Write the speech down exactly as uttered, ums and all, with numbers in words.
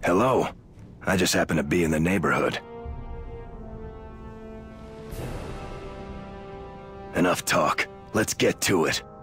Hello. I just happen to be in the neighborhood. Enough talk. Let's get to it.